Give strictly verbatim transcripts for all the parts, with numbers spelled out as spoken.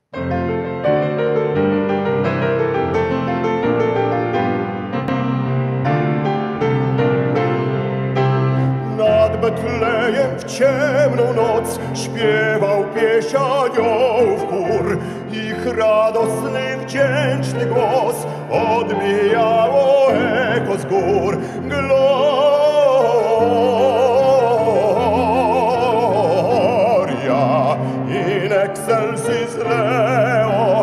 Nad Betlejem w ciemną noc śpiewał pieśń aniołów chór. Ich radosny, wdzięczny głos odbijało echo z gór. Gloria in excelsis Deo,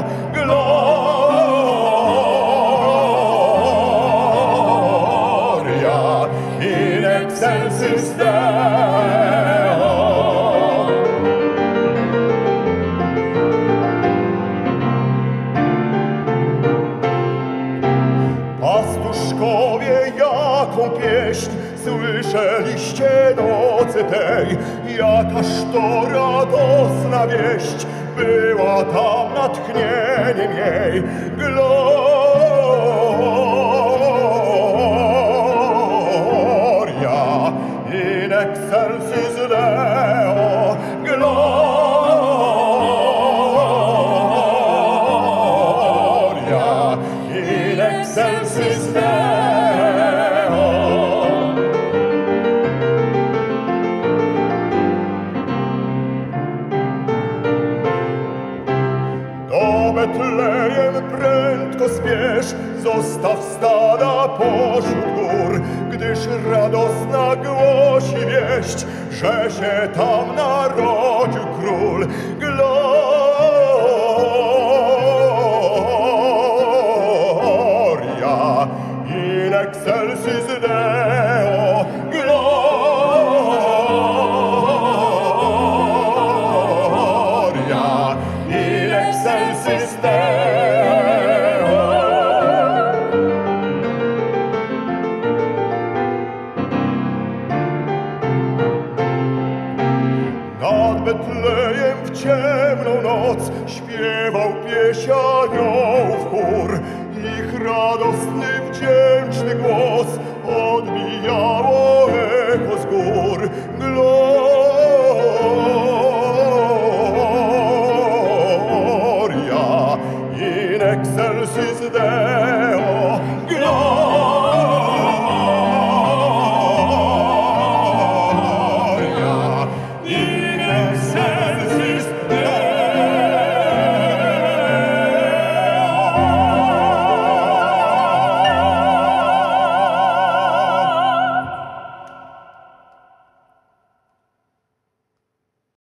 Gloria in excelsis Deo. Pastuszkowie, jaką pieśń słyszeliście nocy tej, jakaż to radosna wieść była tam natchnieniem jej. Gloria in excelsis Deo, Gloria in excelsis Deo. Do Betlejem prędko spiesz, zostaw stada pośród gór, gdyż radosna głosi wieść, że się tam narodził król. Gloria in excelsis Deo, Gloria in excelsis Deo. Nad Betlejem w ciemną noc śpiewał pieśń aniołów chór. Ich radosny, wdzięczny głos odbijało echo z gór. Gloria